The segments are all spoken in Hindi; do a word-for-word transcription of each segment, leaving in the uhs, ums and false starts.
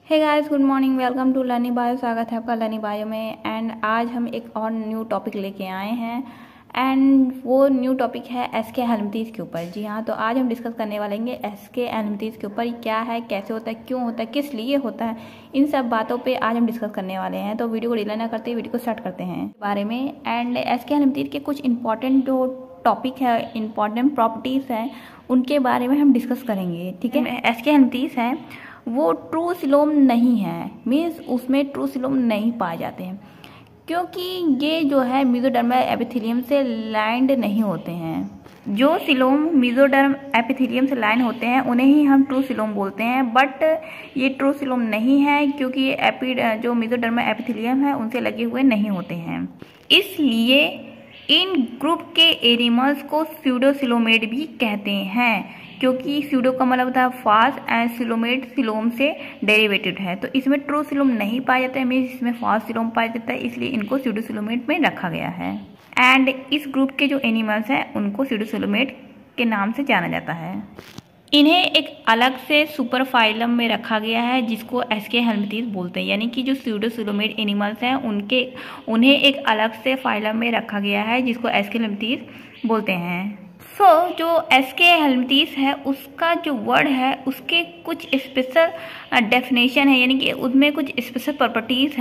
Hey guys, good morning. Welcome to learning bio. स्वागत है आपका लर्निंग बायो में। एंड आज हम एक और न्यू टॉपिक लेके आए हैं एंड वो न्यू टॉपिक है एसके हेलमिंथेस के ऊपर। जी हाँ, तो आज हम डिस्कस करने वाले हैं एसके हेलमिंथेस के ऊपर। क्या है, कैसे होता है, क्यों होता है, किस लिए होता है, इन सब बातों पे आज हम डिस्कस करने वाले हैं। तो वीडियो को डिले ना करते वीडियो को स्टार्ट करते हैं बारे में। एंड एसके हेलमिंथेस के कुछ इंपॉर्टेंट जो टॉपिक है, इंपॉर्टेंट प्रॉपर्टीज़ हैं, उनके बारे में हम डिस्कस करेंगे। ठीक है, एसके हेलमिंथेस है वो ट्रू सिलोम नहीं है, मीन्स उसमें ट्रू सिलोम नहीं पाए जाते हैं, क्योंकि ये जो है मेसोडर्मल एपिथेलियम से लाइंड नहीं होते हैं। जो सिलोम मेसोडर्म एपिथेलियम से लाइन होते हैं उन्हें ही हम ट्रू सिलोम बोलते हैं, बट ये ट्रू सिलोम नहीं है क्योंकि ये एपी जो मेसोडर्मल एपिथेलियम है उनसे लगे हुए नहीं होते हैं। इसलिए इन ग्रुप के एनिमल्स को स्यूडोसिलोमेट भी कहते हैं, क्योंकि स्यूडो का मतलब होता है फास्ट एंड सिलोमेट सिलोम से डेरिवेटेड है। तो इसमें ट्रू सिलोम नहीं पाया जाता है, मीन्स इसमें फास्ट सिलोम पाया जाता है, इसलिए इनको स्यूडोसिलोमेट में रखा गया है। एंड इस ग्रुप के जो एनिमल्स हैं उनको स्यूडोसिलोमेट के नाम से जाना जाता है। इन्हें एक अलग से सुपर फाइलम में रखा गया है जिसको एसके हेलमिंथेस बोलते हैं, यानी कि जो स्यूडोसिलोमेट एनिमल्स हैं उनके उन्हें एक अलग से फाइलम में रखा गया है जिसको एसके हेलमिंथेस बोलते हैं। सो so, जो एसके हेलमिंथेस है उसका जो वर्ड है उसके कुछ स्पेशल डेफिनेशन है, यानी कि उसमें कुछ स्पेशल प्रॉपर्टीज़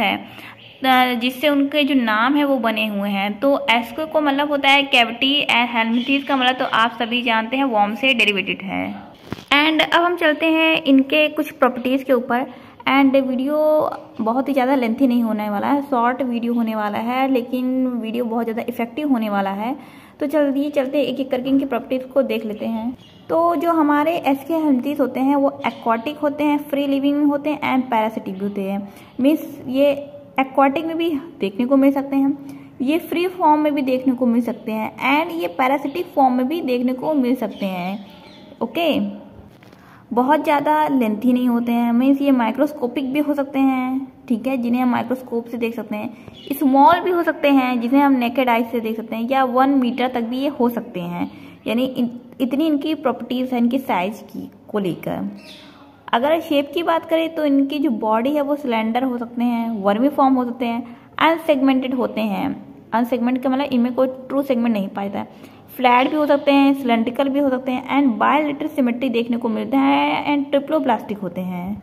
है जिससे उनके जो नाम है वो बने हुए हैं। तो एसके को मतलब होता है कैविटी एंड हेलमिंथेस का मतलब तो आप सभी जानते हैं वॉर्म से डेरिवेटेड है। एंड अब हम चलते हैं इनके कुछ प्रॉपर्टीज़ के ऊपर। एंड वीडियो बहुत ही ज़्यादा लेंथी नहीं होने वाला है, शॉर्ट वीडियो होने वाला है, लेकिन वीडियो बहुत ज़्यादा इफेक्टिव होने वाला है। तो चलिए चलते एक एक करके इनकी प्रॉपर्टीज़ को देख लेते हैं। तो जो हमारे एसके हेलमिंथेस होते हैं वो एक्वाटिक होते हैं, फ्री लिविंग में होते हैं एंड पैरासिटिक भी होते हैं। मीन्स ये एक्वाटिक में भी देखने को मिल सकते हैं, ये फ्री फॉर्म में भी देखने को मिल सकते हैं एंड ये पैरासिटिक फॉर्म में भी देखने को मिल सकते हैं। ओके, बहुत ज़्यादा लेंथी नहीं होते हैं, मीन्स ये माइक्रोस्कोपिक भी हो सकते हैं, ठीक है, जिन्हें हम माइक्रोस्कोप से देख सकते हैं। स्मॉल भी हो सकते हैं जिन्हें हम नेकेड आई से देख सकते हैं, या वन मीटर तक भी ये हो सकते हैं। यानी इतनी इनकी प्रॉपर्टीज़ है इनकी साइज की को लेकर। अगर शेप की बात करें तो इनकी जो बॉडी है वो सिलेंडर हो सकते हैं, वर्मी फॉर्म हो सकते हैं, अनसेगमेंटेड होते हैं। अनसेगमेंट का मतलब इनमें कोई ट्रू सेगमेंट नहीं पाता है। फ्लैट भी हो सकते हैं, सिलेंड्रिकल भी हो सकते हैं एंड बायलैटरल सिमेट्री देखने को मिलता है एंड ट्रिप्लोब्लास्टिक होते हैं।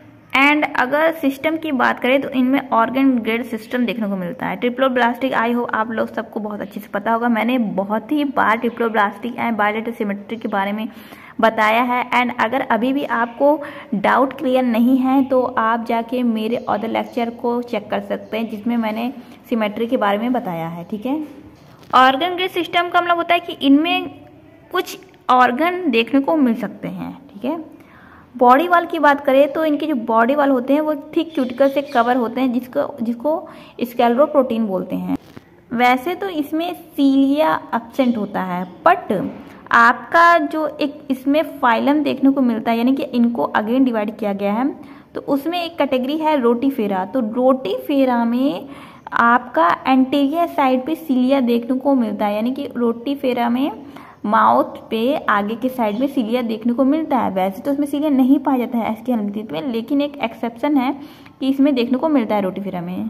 एंड अगर सिस्टम की बात करें तो इनमें ऑर्गन ग्रेड सिस्टम देखने को मिलता है। ट्रिप्लोब्लास्टिक आई हो आप लोग सबको बहुत अच्छे से पता होगा, मैंने बहुत ही बार ट्रिप्लोब्लास्टिक एंड बायलैटरल सिमेट्री के बारे में बताया है। एंड अगर अभी भी आपको डाउट क्लियर नहीं है तो आप जाके मेरे अदर लेक्चर को चेक कर सकते हैं जिसमें मैंने सिमेट्री के बारे में बताया है। ठीक है, ऑर्गन ग्रेड सिस्टम का मतलब होता है कि इनमें कुछ ऑर्गन देखने को मिल सकते हैं। ठीक है, बॉडी वाल की बात करें तो इनके जो बॉडी वाल होते हैं वो थिक क्यूटिकल से कवर होते हैं जिसको जिसको स्क्लेरोप्रोटीन बोलते हैं। वैसे तो इसमें सीलिया एब्सेंट होता है, बट आपका जो एक इसमें फाइलम देखने को मिलता है, यानी कि इनको अगेन डिवाइड किया गया है, तो उसमें एक कैटेगरी है रोटीफेरा। तो रोटीफेरा में आपका एंटीरियर साइड पे सीलिया देखने को मिलता है, यानी कि रोटीफेरा में माउथ पे आगे के साइड में सीलिया देखने को मिलता है। वैसे तो उसमें सीलिया नहीं पाया जाता है एसके हेलमिंथेस में, लेकिन एक एक्सेप्शन है कि इसमें देखने को मिलता है रोटीफेरा में।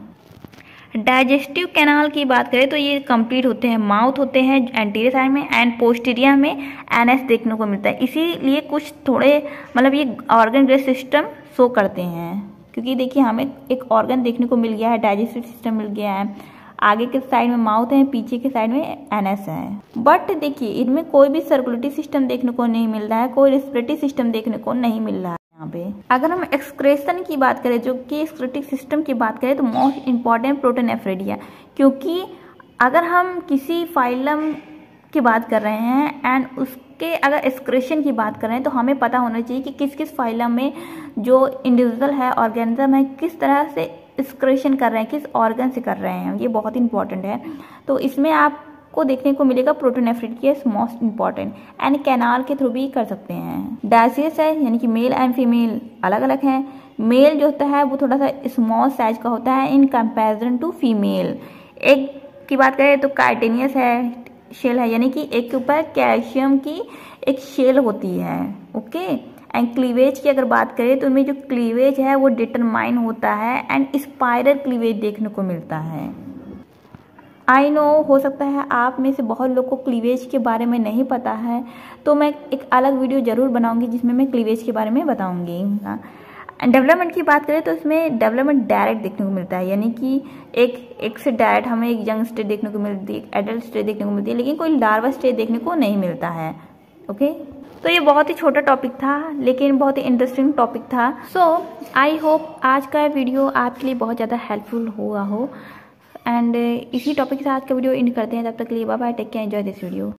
डाइजेस्टिव कैनाल की बात करें तो ये कंप्लीट होते हैं, माउथ होते हैं एंटीरियर साइड में एंड पोस्टीरियर में एनएस देखने को मिलता है। इसीलिए कुछ थोड़े मतलब ये ऑर्गन ग्रेड सिस्टम शो करते हैं, क्योंकि देखिए हमें एक ऑर्गन देखने को मिल गया है, डाइजेस्टिव सिस्टम मिल गया है, आगे के साइड में माउथ है, पीछे के साइड में एनएस है। बट देखिए इनमें कोई भी सर्कुलेटरी सिस्टम देखने को नहीं मिल रहा है, कोई रेस्पिरेटरी सिस्टम देखने को नहीं मिल रहा है यहाँ पे। अगर हम एक्सक्रेशन की बात करें, जो कि एक्सक्रीटिव सिस्टम की बात करें, तो मोस्ट इंपॉर्टेंट प्रोटोनेफ्रिडिया, क्योंकि अगर हम किसी फाइलम की बात कर रहे हैं एंड उसके अगर एक्सक्रेशन की बात कर रहे हैं तो हमें पता होना चाहिए कि किस किस फाइलम में जो इंडिविजुअल है, ऑर्गेनिज्म है, किस तरह से एक्सक्रेशन कर रहे हैं, किस ऑर्गन से कर रहे हैं, ये बहुत इंपॉर्टेंट है। तो इसमें आपको देखने को मिलेगा protonephridia most important, and canal के थ्रू भी कर सकते हैं। डायसियस है, यानी कि मेल एंड फीमेल अलग अलग हैं। मेल जो होता है वो थोड़ा सा स्मॉल साइज का होता है in comparison to female. Egg की बात करें तो काइटेनियस है, शेल है, यानी कि एक के ऊपर कैल्शियम की एक शेल होती है। ओके, एंड क्लीवेज की अगर बात करें तो उनमें जो क्लीवेज है वो डिटरमाइन होता है एंड स्पाइरल क्लीवेज देखने को मिलता है। आई नो हो सकता है आप में से बहुत लोग को क्लीवेज के बारे में नहीं पता है, तो मैं एक अलग वीडियो ज़रूर बनाऊंगी जिसमें मैं क्लीवेज के बारे में बताऊंगी। डेवलपमेंट की बात करें तो इसमें डेवलपमेंट डायरेक्ट देखने को मिलता है, यानी कि एक एक से डायरेक्ट हमें एक यंग स्टेज देखने को मिलती है, एक एडल्ट स्टेज देखने को मिलती है, लेकिन कोई लार्वा स्टेज देखने को नहीं मिलता है। ओके, तो ये बहुत ही छोटा टॉपिक था लेकिन बहुत ही इंटरेस्टिंग टॉपिक था। सो आई होप आज का वीडियो आपके लिए बहुत ज़्यादा हेल्पफुल हुआ हो। एंड इसी टॉपिक के साथ आज का वीडियो एंड करते हैं। तब तक के लिए bye bye, take care, enjoy this video.